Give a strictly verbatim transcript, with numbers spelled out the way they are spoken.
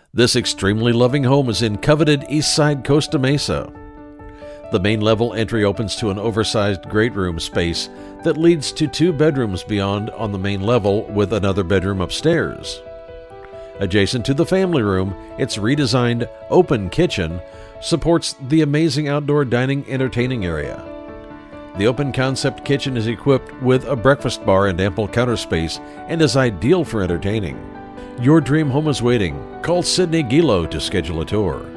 This extremely loving home is in coveted Eastside Costa Mesa. The main level entry opens to an oversized great room space that leads to two bedrooms beyond on the main level with another bedroom upstairs. Adjacent to the family room, its redesigned open kitchen supports the amazing outdoor dining entertaining area. The open concept kitchen is equipped with a breakfast bar and ample counter space and is ideal for entertaining. Your dream home is waiting. Call Sydney Gielow to schedule a tour.